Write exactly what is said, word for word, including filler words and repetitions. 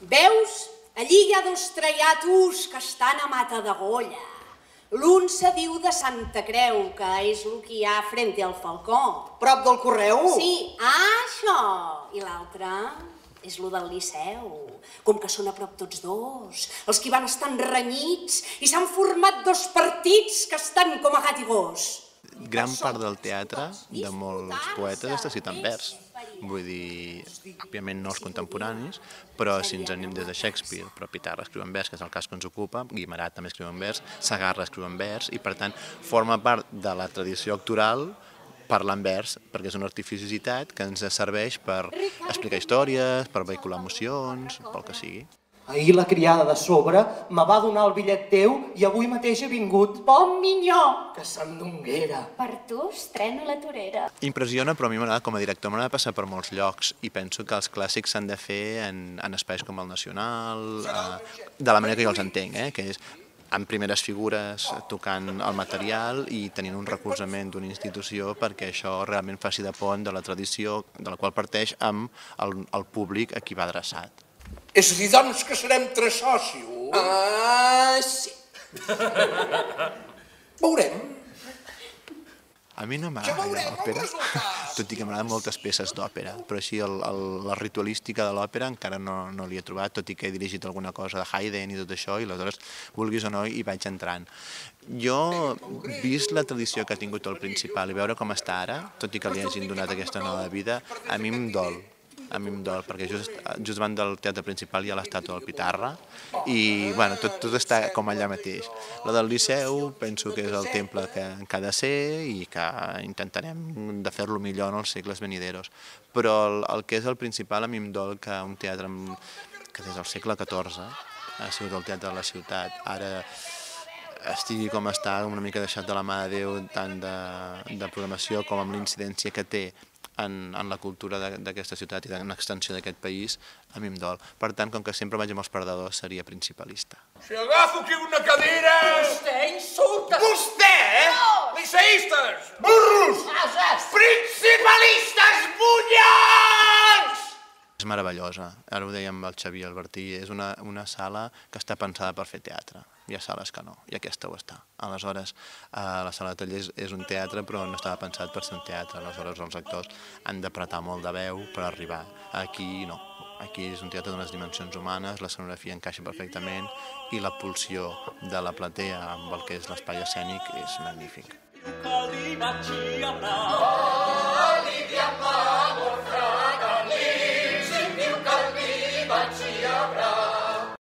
Veus? Allí hi ha dos traiatos que estan a Mata d'Agolla. L'un se diu de Santa Creu, que és el que hi ha frente al Falcó. Prop del Correu? Sí, això. I l'altre és lo del Liceu. Com que són a prop tots dos, els que van estar renyits i s'han format dos partits que estan com a gat i gos. Gran part del teatre de molts poetes està escrit en vers. Vull dir, òbviament no els contemporanis, però si ens anem des de Shakespeare, però Pitarra escriu en vers, que és el cas que ens ocupa, Guimerà també escriu en vers, Segarra escriu en vers, i per tant forma part de la tradició actoral parlar en vers, perquè és una artificiositat que ens serveix per explicar històries, per vehicular emocions, pel que sigui. Ahir la criada de sobre me va donar el bitllet teu i avui mateix he vingut. Bon minyó! Que sandunguera! Per tu estreno la torera. Impressiona, però a mi m'agrada com a director, m'agrada passar per molts llocs i penso que els clàssics s'han de fer en, en espais com el Nacional, eh, de la manera que jo els entenc, eh, que és amb primeres figures, tocant el material i tenint un recolzament d'una institució perquè això realment faci de pont de la tradició de la qual parteix amb el, el públic a qui va adreçat. És a dir, doncs, que serem tres sòcios? Ah, sí. Veurem. A mi no m'agrada l'òpera, tot i que m'agraden moltes peces d'òpera, però així el, el, la ritualística de l'òpera encara no, no l'hi he trobat, tot i que he dirigit alguna cosa de Haydn i tot això, i aleshores, vulguis o no, hi vaig entrant. Jo, vist la tradició que ha tingut el Principal i veure com està ara, tot i que li hagin donat aquesta nova vida, a mi em dol. A mi em dol, perquè just, just davant del Teatre Principal hi ha l'estàtua del Pitarra i bueno, tot, tot està com allà mateix. La del Liceu penso que és el temple que, que ha de ser i que intentarem de fer-lo millor en els segles venideros. Però el, el que és el Principal a mi em dol que un teatre que des del segle catorze ha sigut el teatre de la ciutat, ara estigui com està, una mica deixat de la mà de Déu, tant de, de programació com amb l'incidència que té en, en la cultura d'aquesta ciutat i en l'extensió d'aquest país, a mi em dol. Per tant, com que sempre vaig amb els perdedors, seria principalista. Si agafo aquí una cadira... Vostè insulta! Vostè? Liceístes! Burros! Principalistes bunyans! És meravellosa, ara ho dèiem amb el Xavier Albertí, és una, una sala que està pensada per fer teatre. Hi ha sales que no, i aquesta ho està. Aleshores, eh, la sala de tallers és un teatre, però no estava pensat per ser un teatre. Aleshores, els actors han d'apretar molt de veu per arribar. Aquí no. Aquí és un teatre d'unes dimensions humanes, la escenografia encaixa perfectament i la pulsió de la platea amb el que és l'espai escènic és magnífic. Calvi,